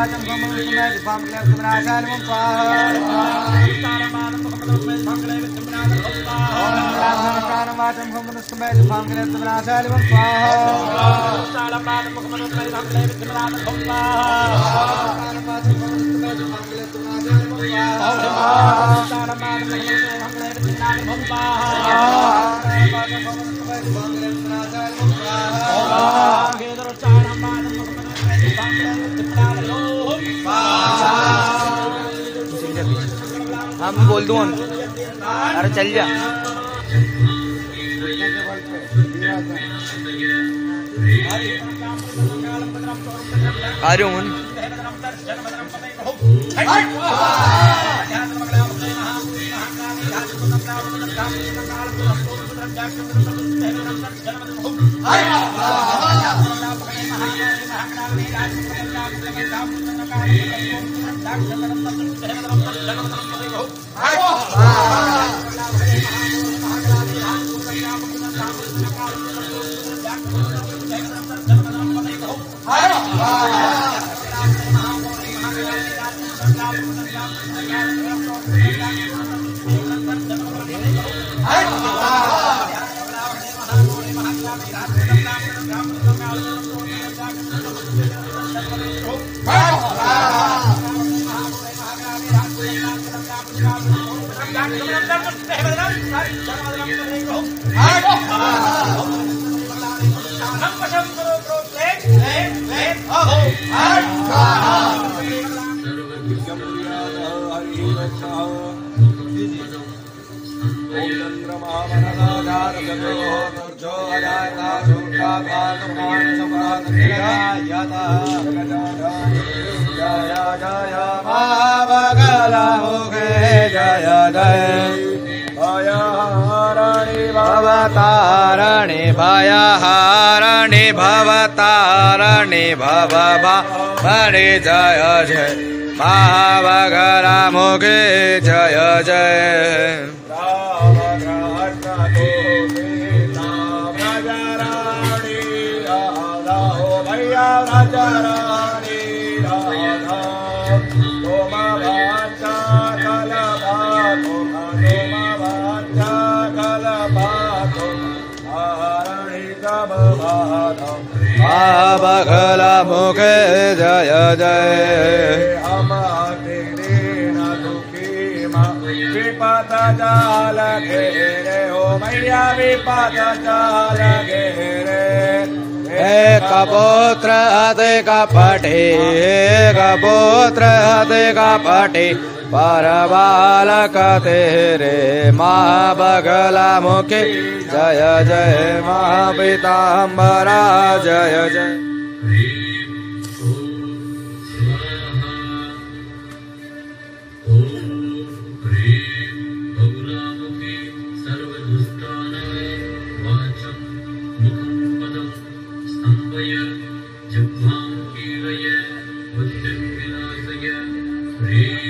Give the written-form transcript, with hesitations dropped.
वाचम भमनुष्मेत भांगले विद्मनाशानमं स्वाहा वाचम भमनुष्मेत भांगले विद्मनाशानमं स्वाहा हाँ मैं बोल दूँ अरे चल जा आ रही हूँ भवतारणे भयहारणे भवतारणे भवभावने जय जय महावगलामुखे जय जय महावगलामुखे जय जय विपद जाल घेरे हो मैया विपद जाल घेरे एक पुत्र अधिक पटे एक पुत्र अधिक पटे पर बालक तेरे महावगलामुखे जय जय महापीताम्बरा जय जय जग्मां कीरय बुद्धिं विनाशय